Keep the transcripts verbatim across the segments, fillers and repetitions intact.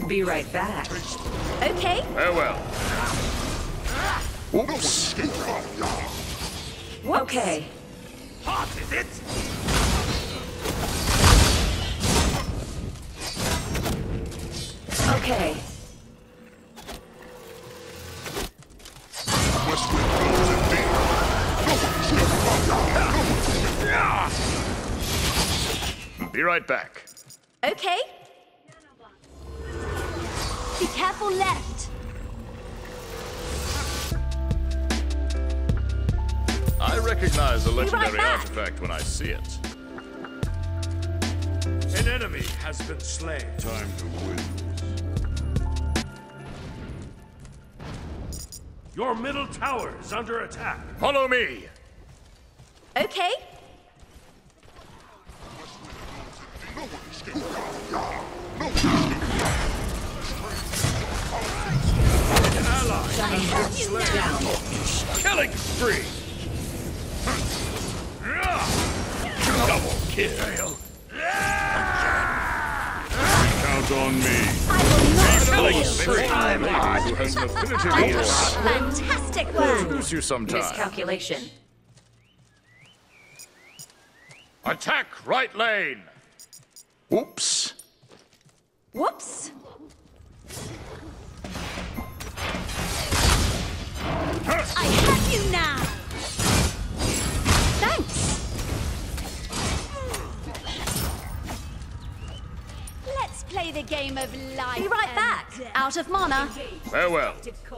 Be right back. Okay. Farewell. Oops. Okay. Hot, is it? Okay. Be right back. Okay. Be careful left. I recognize the right legendary back. artifact when I see it. An enemy has been slain. Time to win. Your middle tower is under attack. Follow me. Okay. An ally has been slain. Down. Killing spree. Double kill. Count on me. I will not Killing fail. spree. I'm Lady who has an affinity for war. Fantastic work. Introduce you sometime. Miscalculation. Attack right lane. Oops. Whoops. I have you now. Thanks. Let's play the game of life. Be right back. Out of mana. Farewell.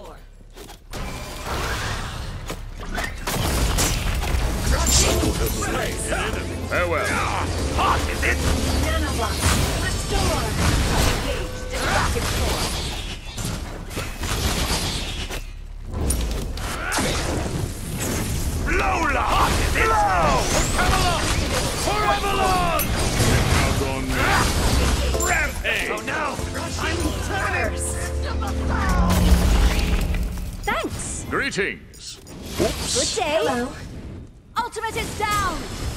Farewell. Hot, is it? Nanoblock. Restore. Engage destructive core. Lola! Hot, is it? Blow! Count on me. Rampage! Oh no! Thanks. Greetings. Good day. Hello. Ultimate is down.